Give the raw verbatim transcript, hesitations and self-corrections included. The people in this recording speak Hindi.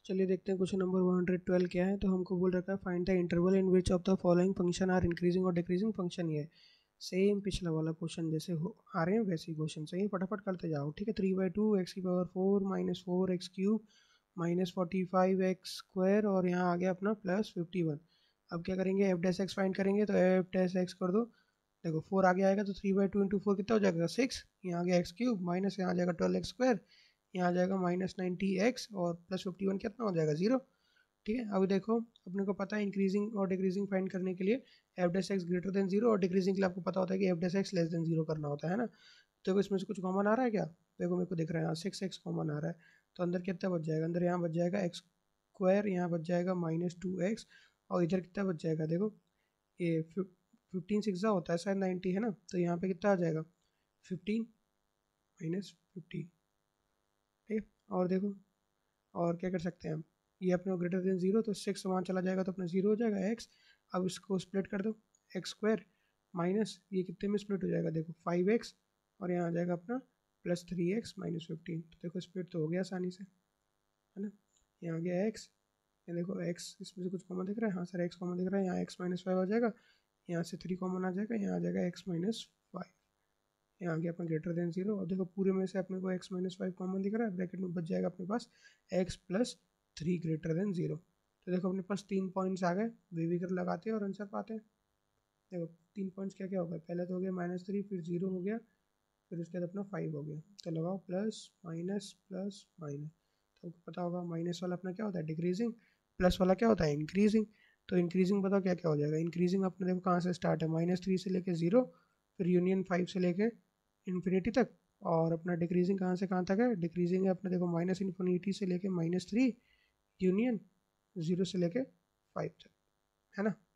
चलिए देखते हैं question number one hundred twelve क्या है। तो हमको बोल रखा है find the interval in which of the following function are increasing और डिक्रीजिंग फंक्शन। ये सेम पिछला वाला क्वेश्चन जैसे हो आ रहे हैं वैसे ही क्वेश्चन चाहिए, फटाफट करते जाओ। ठीक है, थ्री बाई टू एक्स की power four minus four x cube minus forty five x square और यहाँ आ गया अपना प्लस फिफ्टी वन। अब क्या करेंगे, एफ डैश एक्स फाइंड करेंगे। तो एफ डैश एक्स कर दो, देखो फोर आगे आएगा तो three by two into four कितना हो जाएगा सिक्स। यहाँ आ गया एक्स क्यूब माइनस यहाँ आ जाएगा ट्वेल्व एक्स स्क्वायर, यहाँ आ जाएगा माइनस नाइन्टी एक्स और प्लस फिफ्टी वन कितना हो जाएगा जीरो। ठीक है, अब देखो अपने को पता है इंक्रीजिंग और डिक्रीजिंग फाइंड करने के लिए f dash x greater than zero और डिक्रीजिंग के लिए आपको पता होता है कि f dash x less than zero करना होता है ना। तो देखो इसमें से कुछ कॉमन आ रहा है क्या, देखो मेरे को दिख रहा है यहाँ सिक्स एक्स कॉमन आ रहा है। तो अंदर कितना बच जाएगा, अंदर यहाँ बच जाएगा एक्स स्क्वायर, यहाँ बच जाएगा माइनस टू एक्स और इधर कितना बच जाएगा, देखो ये फिफ्टीन सिक्स होता है शायद नाइन्टी है ना। तो यहाँ पे कितना आ जाएगा फिफ्टीन माइनस फिफ्टीन। ठीक है, और देखो और क्या कर सकते हैं हम, ये अपने ग्रेटर देन जीरो तो सिक्स वहाँ चला जाएगा तो अपना जीरो हो जाएगा एक्स। अब इसको स्प्लिट कर दो, एक्स स्क्वायर माइनस ये कितने में स्प्लिट हो जाएगा, देखो फाइव एक्स और यहाँ आ जाएगा अपना plus three x minus fifteen. तो देखो स्प्लिट तो हो गया आसानी से, है ना। यहाँ आ गया एक्स, ये देखो एक्स इसमें से कुछ कॉमन दिख रहा है, हाँ सर एक्स कॉमन दिख रहा है, यहाँ एक्स माइनस फाइव आ जाएगा, यहाँ से थ्री कॉमन आ जाएगा, यहाँ आ जाएगा एक्स माइनस फाइव, यहाँ आ गया अपना ग्रेटर देन जीरो। और देखो पूरे में से अपने को एक्स माइनस फाइव कॉमन दिख रहा है, ब्रैकेट में बच जाएगा अपने पास x plus three greater than zero. तो देखो अपने पास तीन पॉइंट्स आ गए, वी वी कर लगाते हैं और आंसर पाते हैं। देखो तीन पॉइंट्स क्या क्या हो गया, पहले तो हो गया माइनस थ्री, फिर जीरो हो गया, फिर उसके बाद अपना फाइव हो गया। तो लगाओ प्लस माइनस प्लस माइनस, तो आपको पता होगा माइनस वाला अपना क्या होता है डिक्रीजिंग, प्लस वाला क्या होता है इंक्रीजिंग। तो इंक्रीजिंग बताओ क्या क्या हो जाएगा, इंक्रीजिंग अपने देखो कहाँ से स्टार्ट है, माइनस थ्री से लेके जीरो, फिर यूनियन फाइव से लेके इन्फिनिटी तक। और अपना डिक्रीजिंग कहाँ से कहाँ तक है, डिक्रीजिंग है अपना देखो माइनस इन्फिनिटी से लेके माइनस थ्री यूनियन जीरो से लेके फाइव तक, है ना।